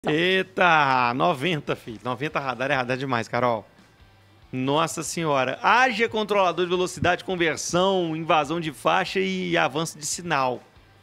Eita, 90, filho. 90 radar é radar demais, Carol. Nossa senhora. Haja controlador de velocidade, conversão, invasão de faixa e avanço de sinal.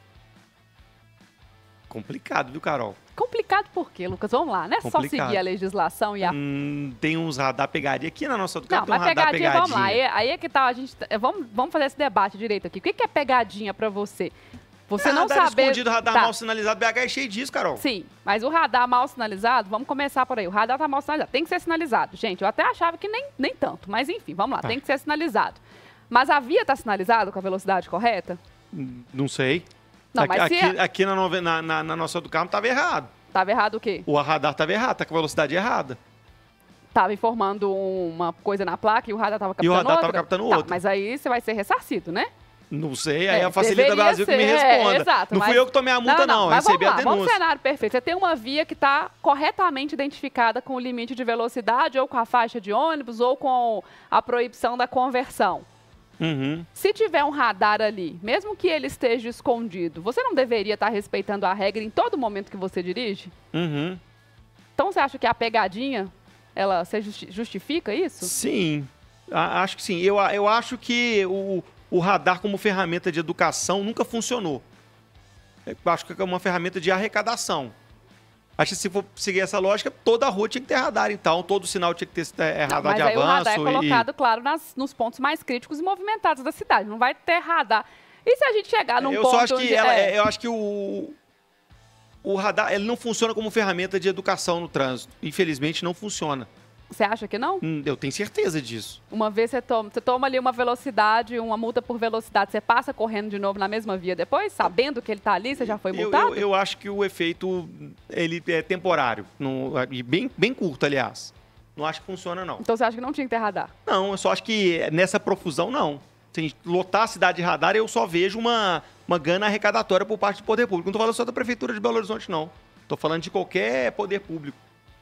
Complicado, viu, Carol? Complicado por quê, Lucas? Vamos lá, não é só seguir a legislação e a... Tem uns radar pegadinha aqui na nossa do carro, tem um radar pegadinha. Vamos lá, aí é que tá, vamos fazer esse debate direito aqui. O que é pegadinha pra você? Você não radar saber... escondido, radar mal sinalizado, BH é cheio disso, Carol. Sim, mas o radar mal sinalizado, vamos começar por aí. O radar tá mal sinalizado, tem que ser sinalizado. Gente, eu até achava que nem tanto, mas enfim, vamos lá, tem que ser sinalizado. Mas a via tá sinalizada com a velocidade correta? Não sei. Não, aqui na nossa do carro tava errado. Tava errado o quê? O radar tava errado, tá com a velocidade errada. Tava informando uma coisa na placa e o radar tava captando outra? E o radar tava captando outra. Mas aí você vai ser ressarcido, né? Não sei, aí a Facilita Brasil que me responda. Exato, não fui eu que tomei a multa, não. Mas recebi a denúncia. Vamos cenário perfeito. Você tem uma via que está corretamente identificada com o limite de velocidade, ou com a faixa de ônibus, ou com a proibição da conversão. Se tiver um radar ali, mesmo que ele esteja escondido, você não deveria estar respeitando a regra em todo momento que você dirige? Então você acha que a pegadinha, ela justifica isso? Sim, acho que sim. Eu acho que o radar como ferramenta de educação nunca funcionou. Eu acho que é uma ferramenta de arrecadação. Acho que se for seguir essa lógica, toda a rua tinha que ter radar, então. Todo sinal tinha que ter radar de avanço. Mas aí o radar é colocado, claro, nos pontos mais críticos e movimentados da cidade. Não vai ter radar. E se a gente chegar num ponto... Eu acho que o radar ele não funciona como ferramenta de educação no trânsito. Infelizmente, não funciona. Você acha que não? Eu tenho certeza disso. Uma vez você toma ali uma velocidade, uma multa por velocidade, você passa correndo de novo na mesma via depois, sabendo que ele está ali, você já foi multado? Eu acho que o efeito ele é temporário, e bem curto, aliás. Não acho que funciona, não. Então você acha que não tinha que ter radar? Não, eu só acho que nessa profusão, não. Se a gente lotar a cidade de radar, eu só vejo uma gana arrecadatória por parte do poder público. Não estou falando só da Prefeitura de Belo Horizonte, não. Estou falando de qualquer poder público.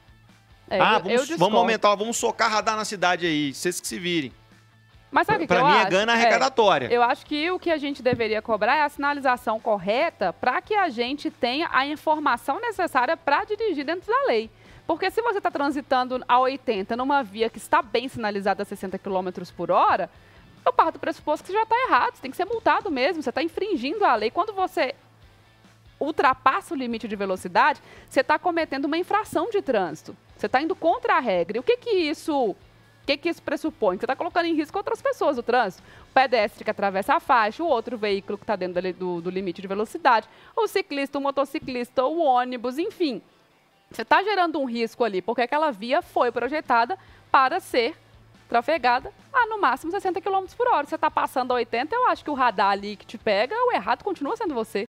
Vamos aumentar, vamos socar radar na cidade aí, vocês que se virem. Mas sabe o que eu acho? Pra mim é gana arrecadatória. Eu acho que o que a gente deveria cobrar é a sinalização correta para que a gente tenha a informação necessária para dirigir dentro da lei. Porque se você está transitando a 80 numa via que está bem sinalizada a 60 km por hora, eu parto do pressuposto que você já está errado, você tem que ser multado mesmo, você está infringindo a lei. Quando você ultrapassa o limite de velocidade, você está cometendo uma infração de trânsito. Você está indo contra a regra. E o que isso pressupõe? Você está colocando em risco outras pessoas do trânsito. O pedestre que atravessa a faixa, o outro veículo que está dentro do limite de velocidade, o ciclista, o motociclista, o ônibus, enfim. Você está gerando um risco ali, porque aquela via foi projetada para ser trafegada a, no máximo, 60 km por hora. Você está passando a 80, eu acho que o radar ali que te pega, o errado continua sendo você.